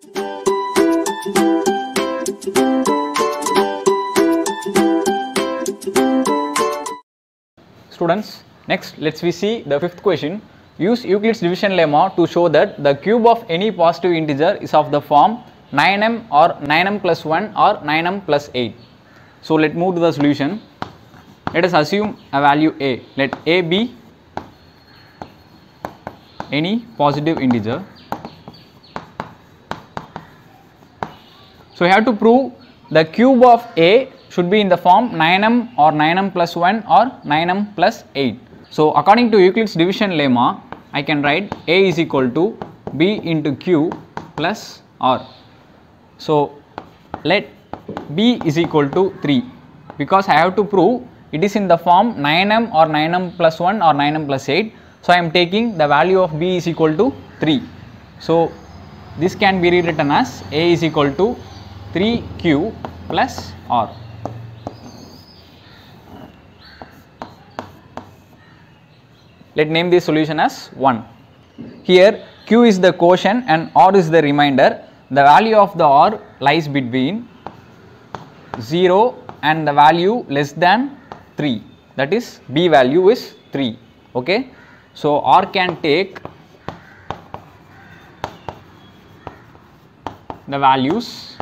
Students, next let's we see the fifth question. Use Euclid's division lemma to show that the cube of any positive integer is of the form 9m or 9m plus 1 or 9m plus 8. So let's move to the solution. Let us assume a value a. Let a be any positive integer. So we have to prove the cube of a should be in the form 9m or 9m plus 1 or 9m plus 8. So according to Euclid's division lemma, I can write a is equal to b into q plus r. So let b is equal to 3, because I have to prove it is in the form 9m or 9m plus 1 or 9m plus 8. So I am taking the value of b is equal to 3. So this can be rewritten as a is equal to 3q plus r. Let name this solution as 1. Here q is the quotient and r is the remainder. The value of the r lies between 0 and the value less than 3, that is b value is 3. Okay. So r can take the values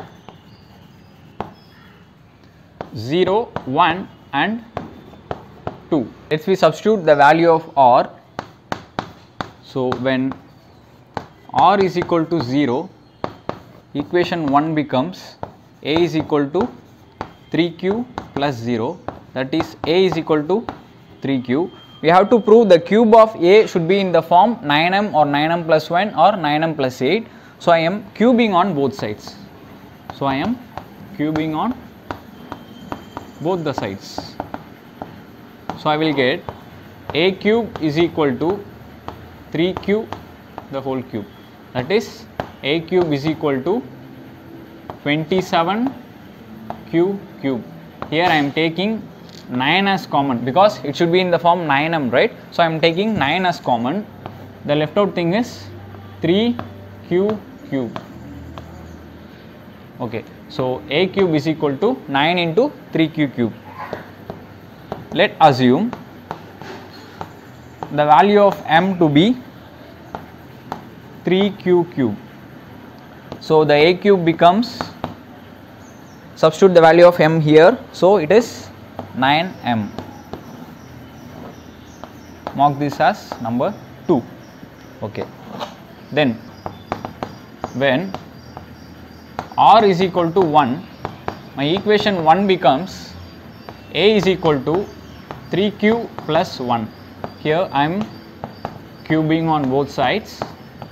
0, 1 and 2. Let's we substitute the value of r. So when r is equal to 0, equation 1 becomes a is equal to 3q plus 0, that is a is equal to 3q. We have to prove the cube of a should be in the form 9m or 9m plus 1 or 9m plus 8. So I am cubing on both sides. So I am cubing on both the sides. So I will get a cube is equal to 3q the whole cube, that is a cube is equal to 27q cube. Here I am taking 9 as common because it should be in the form 9m, right? So I am taking 9 as common. The left out thing is 3q cube. Okay, so a cube is equal to 9 into 3q cube. Let assume the value of m to be 3q cube. So the a cube becomes, substitute the value of m here, so it is 9m. Mark this as number 2. Okay. Then when r is equal to 1, my equation 1 becomes a is equal to 3q plus 1. Here I am cubing on both sides.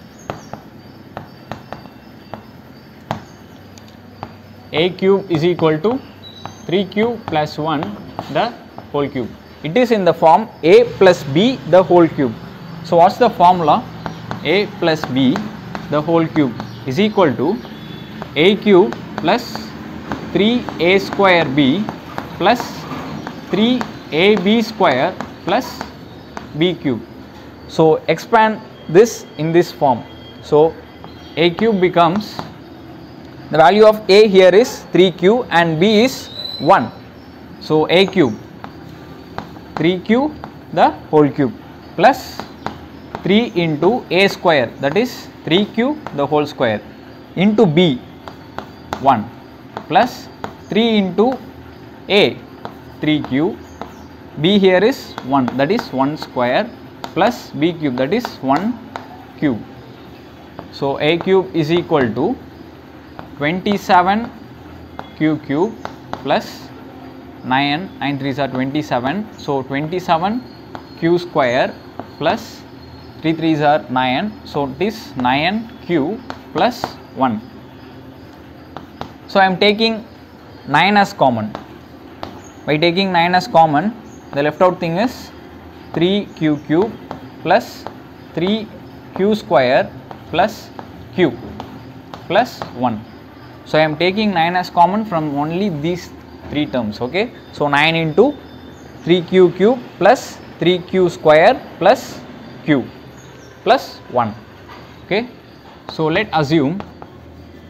A cube is equal to 3q plus 1 the whole cube. It is in the form a plus b the whole cube. So what's the formula? A plus b the whole cube is equal to a cube plus 3a square b plus 3ab square plus b cube. So expand this in this form. So a cube becomes, the value of a here is 3q and b is 1. So a cube 3q the whole cube plus 3 into a square, that is 3q the whole square, into b 1 plus 3 into a 3q, b here is 1, that is 1 square, plus b cube, that is 1 cube. So a cube is equal to 27q cube plus 9 3s are 27. So 27q square plus 3 3s are 9. So it is 9q plus 1. So I am taking 9 as common. By taking 9 as common, the left out thing is 3q cube plus 3q square plus q plus 1. So I am taking 9 as common from only these 3 terms. Okay. So 9 into 3q cube plus 3q square plus q plus 1. Okay. So let assume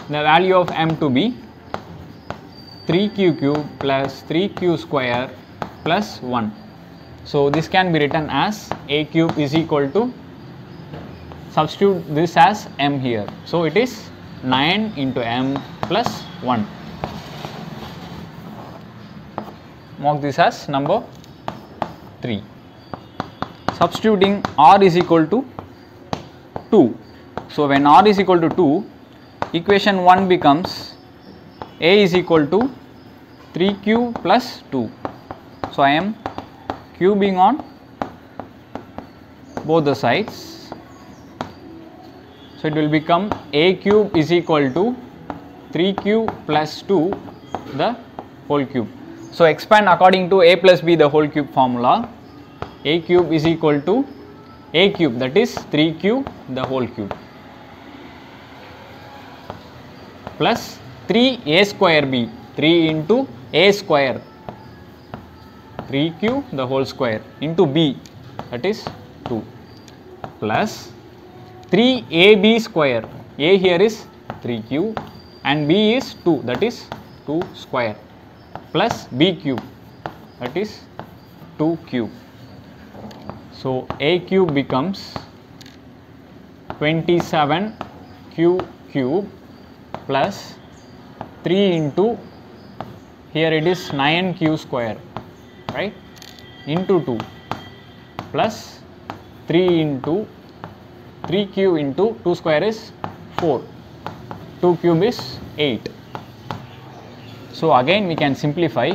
the value of m to be 3q cube plus 3q square plus 1. So this can be written as a cube is equal to, substitute this as m here. So it is 9 into m plus 1. Mark this as number 3. Substituting r is equal to 2. So when r is equal to 2, equation 1 becomes a is equal to 3q plus 2. So I am cubing on both the sides. So it will become a cube is equal to 3q plus 2 the whole cube. So expand according to a plus b the whole cube formula. A cube is equal to a cube, that is 3q the whole cube, plus 3a square b, 3 into a square, 3q the whole square, into b, that is 2, plus 3ab square, a here is 3q and b is 2, that is 2 square, plus b cube, that is 2 cube. So a cube becomes 27q cube plus 3 into, here it is 9q square, right, into 2, plus 3 into 3q into 2 square is 4, 2 cube is 8. So again we can simplify,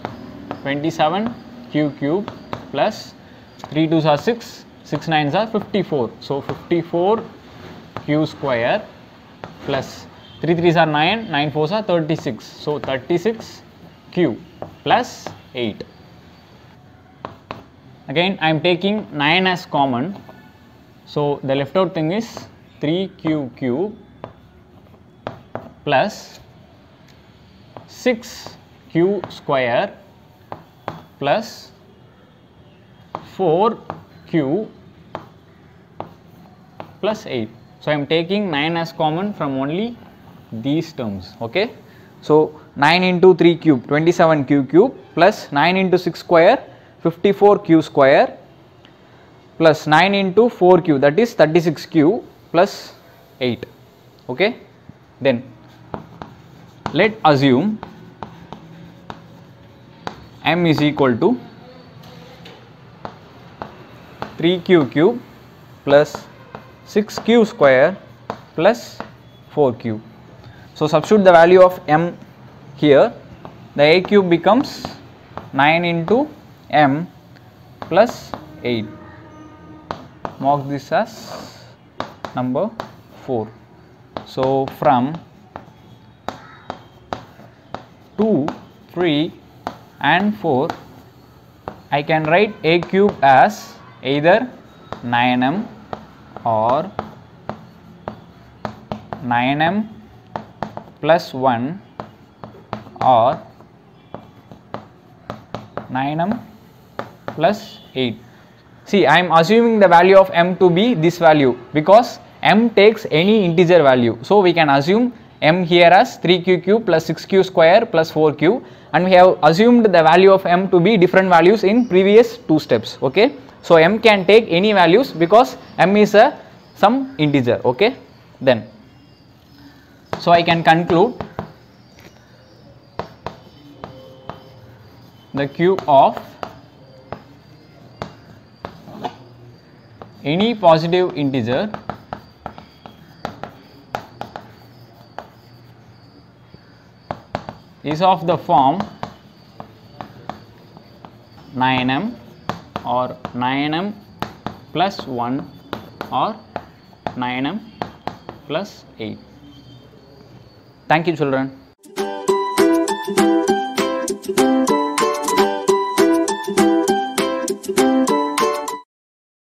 27q cube plus 3 2s are 6, 6 9s are 54. So 54q square plus 3 3s are 9, 9 4s are 36. So 36q plus 8. Again I am taking 9 as common. So the left out thing is 3q cube plus 6q square plus 4q plus 8. So I am taking 9 as common from only these terms. Okay. So 9 into 3 cube, 27q cube, plus 9 into 6 square, 54q square, plus 9 into 4q, that is 36q plus 8. Okay. Then let assume m is equal to 3q cube plus 6q square plus 4q. So substitute the value of m here, the a cube becomes 9 into m plus 8. Mark this as number 4. So from 2, 3 and 4, I can write a cube as either 9m or 9m plus 1 or 9m plus 8. See, I am assuming the value of m to be this value because m takes any integer value. So we can assume m here as 3q cube plus 6q square plus 4q, and we have assumed the value of m to be different values in previous 2 steps. Okay. So m can take any values because m is some integer. Okay. Then so I can conclude the cube of any positive integer is of the form 9m or 9m plus 1 or 9m plus 8. Thank you, children.